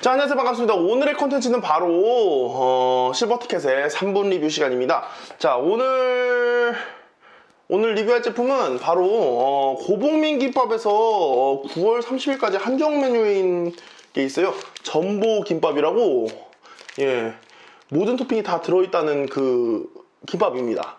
자, 안녕하세요. 반갑습니다. 오늘의 컨텐츠는 바로 실버티켓의 3분 리뷰 시간입니다. 자, 오늘 리뷰할 제품은 바로 고봉민 김밥에서 9월 30일까지 한정 메뉴인 게 있어요. 전보 김밥이라고, 예, 모든 토핑이 다 들어있다는 그 김밥입니다.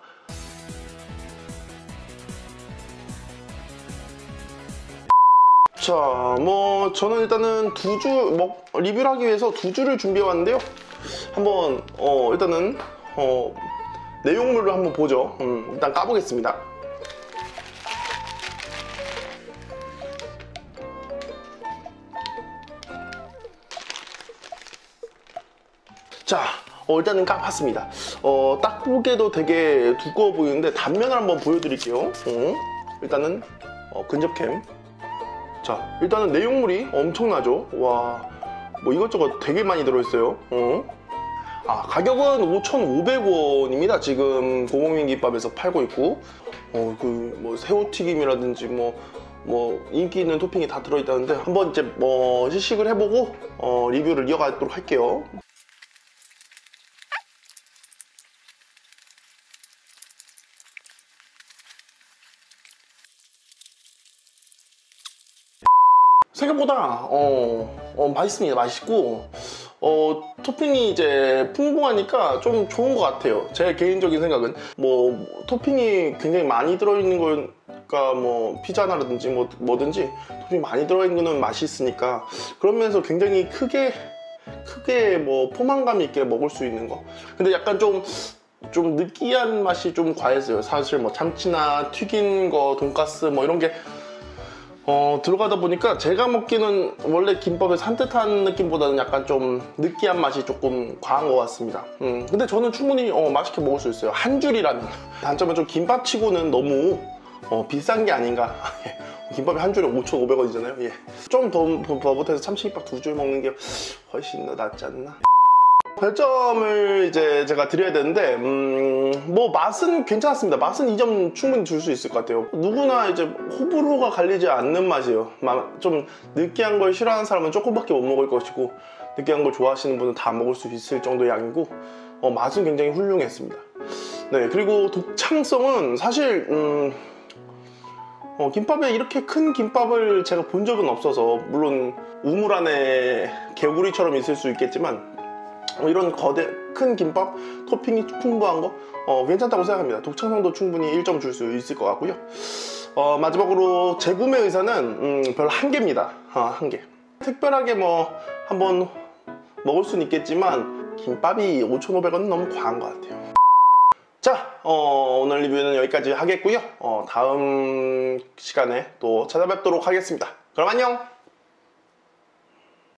자, 저는 일단은 리뷰를 하기 위해서 두 줄을 준비해 왔는데요. 한번 일단은 내용물을 한번 보죠. 일단 까보겠습니다. 자, 일단은 까봤습니다. 딱 보기에도 되게 두꺼워 보이는데 단면을 한번 보여드릴게요. 일단은 근접캠. 자, 일단은 내용물이 엄청나죠. 와, 뭐 이것저것 되게 많이 들어있어요. 가격은 5,500원입니다 지금 고봉민 김밥에서 팔고 있고, 새우튀김이라든지 인기 있는 토핑이 다 들어있다는데, 한번 이제 시식을 해보고 리뷰를 이어가도록 할게요. 생각보다 맛있습니다. 맛있고 토핑이 이제 풍부하니까 좀 좋은 것 같아요. 제 개인적인 생각은 토핑이 굉장히 많이 들어있는 거니까 피자나라든지 뭐든지 토핑이 많이 들어있는 거는 맛이 있으니까, 그런 면에서 굉장히 크게 포만감 있게 먹을 수 있는 거. 근데 약간 좀 느끼한 맛이 좀 과했어요. 사실 참치나 튀긴 거, 돈가스 이런 게 들어가다 보니까 제가 먹기는 원래 김밥의 산뜻한 느낌보다는 약간 좀 느끼한 맛이 조금 과한 것 같습니다. 근데 저는 충분히 맛있게 먹을 수 있어요. 한 줄이라면. 단점은 좀 김밥치고는 너무 비싼 게 아닌가. 김밥이 한 줄에 5,500원이잖아요. 예. 좀 더 못해서 참치김밥 두 줄 먹는 게 훨씬 더 낫지 않나. 별점을 이제 제가 드려야 되는데, 맛은 괜찮았습니다. 맛은 2점 충분히 줄 수 있을 것 같아요. 누구나 이제 호불호가 갈리지 않는 맛이에요. 좀 느끼한 걸 싫어하는 사람은 조금밖에 못 먹을 것이고, 느끼한 걸 좋아하시는 분은 다 먹을 수 있을 정도의 양이고, 맛은 굉장히 훌륭했습니다. 네, 그리고 독창성은 사실 김밥에 이렇게 큰 김밥을 제가 본 적은 없어서, 물론 우물 안에 개구리처럼 있을 수 있겠지만 이런 큰 김밥, 토핑이 풍부한 거 괜찮다고 생각합니다. 독창성도 충분히 1점 줄 수 있을 것 같고요. 마지막으로 재구매 의사는 별 1개입니다. 1개. 특별하게 한번 먹을 수는 있겠지만 김밥이 5,500원은 너무 과한 것 같아요. 자, 오늘 리뷰는 여기까지 하겠고요. 다음 시간에 또 찾아뵙도록 하겠습니다. 그럼 안녕!